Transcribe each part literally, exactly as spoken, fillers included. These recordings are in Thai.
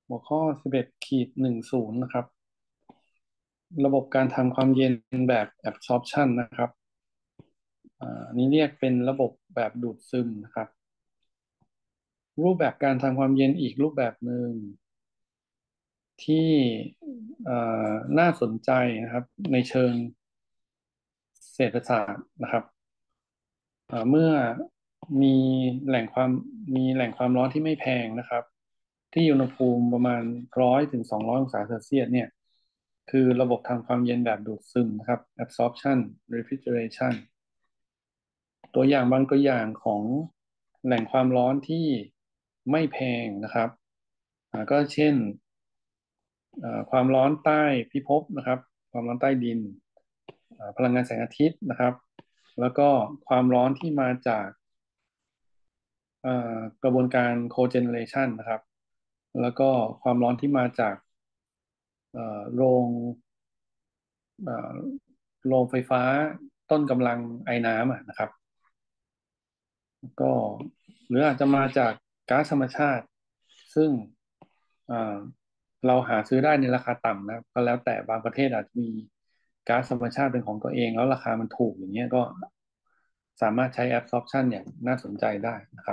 หัวข้อสิบเอ็ดขีดหนึ่งศูนย์นะครับระบบการทำความเย็นแบบ absorption นะครับอ่านี้เรียกเป็นระบบแบบดูดซึมนะครับรูปแบบการทำความเย็นอีกรูปแบบหนึ่งที่เอ่อน่าสนใจนะครับในเชิงเศรษฐศาสตร์นะครับเอ่อเมื่อมีแหล่งความมีแหล่งความร้อนที่ไม่แพงนะครับที่อุณหภูมิประมาณร้อยถึงสองร้อยองศาเซลเซียสเนี่ยคือระบบทำความเย็นแบบดูดซึมนะครับ absorption refrigeration ตัวอย่างบางตัวอย่างของแหล่งความร้อนที่ไม่แพงนะครับอ่าก็เช่นเอ่อความร้อนใต้พิภพนะครับความร้อนใต้ดินอ่าพลังงานแสงอาทิตย์นะครับแล้วก็ความร้อนที่มาจากเอ่อกระบวนการโคเจเนเรชันนะครับแล้วก็ความร้อนที่มาจากเอ่อโรงเอ่อโรงไฟฟ้าต้นกำลังไอ้น้ำอะนะครับ ก็หรืออาจจะมาจากก๊าซธรรมชาติซึ่งอ่าเราหาซื้อได้ในราคาต่ำนะครับก็แล้วแต่บางประเทศอาจจะมีก๊าซธรรมชาติเป็นของตัวเองแล้วราคามันถูกอย่างเงี้ยก็สามารถใช้ absorption อย่างน่าสนใจได้นะครับ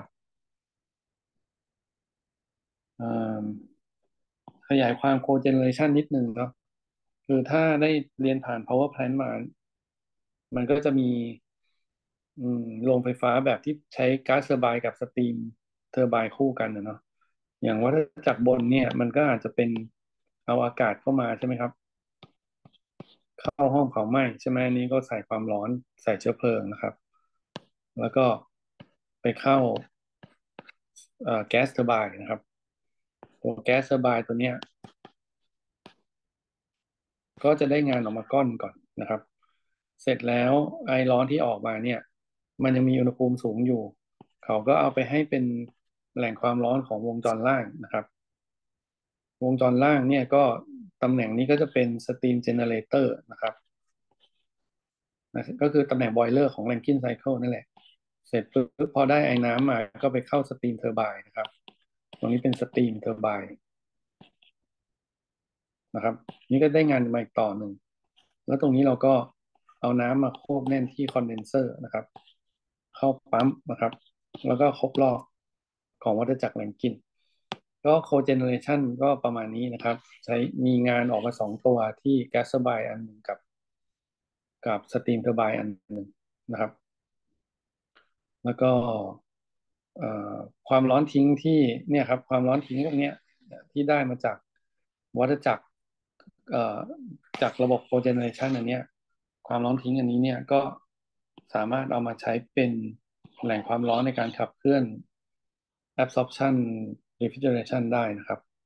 เอ่อขยายความ cogeneration นิดนึงเนาะคือถ้าได้เรียนผ่าน power plant มามันก็จะมีอืมโรงไฟฟ้าแบบที่ใช้ก๊าซเทอร์ไบน์กับสตรีมเทอร์ไบน์คู่กันนะเนาะ อย่างวัฏจักรบนเนี่ยมันก็อาจจะเป็นเอาอากาศเข้ามาใช่ไหมครับเข้าห้องเผาไหม้ใช่ไหมอันนี้ก็ใส่ความร้อนใส่เชื้อเพลิงนะครับแล้วก็ไปเข้าเอ่อแก๊สเทอร์ไบน์นะครับตัวแก๊สเทอร์ไบน์ตัวเนี้ยก็จะได้งานออกมาก้อนก่อนนะครับเสร็จแล้วไอร้อนที่ออกมาเนี่ยมันยังมีอุณหภูมิสูงอยู่เขาก็เอาไปให้เป็นแหล่งความร้อนของวงจรล่างนะครับ วงจรล่างเนี่ยก็ตำแหน่งนี้ก็จะเป็นสต e ีมเจเนเรเตอร์นะครับนะก็คือตำแหน่งบอยเลอร์ของแรงกินไซเคิลนั่นแหละเสร็จปุ๊บพอได้ไอ้น้ำมาก็ไปเข้าสตรีมเทอร์ไบน์นะครับตรงนี้เป็นสตรีมเทอร์ไบน์นะครับนี่ก็ได้งานมาอีกต่อหนึ่งแล้วตรงนี้เราก็เอาน้ำมาโคบแน่นที่คอนเดนเซอร์นะครับเข้าปั๊มนะครับแล้วก็ครบรอบของวัฏจักรแรงกินก็โคเจเนเรชันก็ประมาณนี้นะครับใช้มีงานออกมาสองตัวที่แก๊สเทอร์ไบน์อันหนึ่งกับ กับสตรีมเทอร์ไบน์อันหนึ่งนะครับแล้วก็เอ่อความร้อนทิ้งที่เนี่ยครับความร้อนทิ้งพวกเนี้ยที่ได้มาจากวัฏจักรเอ่อจากระบบโคเจเนเรชันอันเนี้ยความร้อนทิ้งอันนี้เนี่ยก็สามารถเอามาใช้เป็นแหล่งความร้อนในการขับเคลื่อน absorption refrigeration ได้นะครับ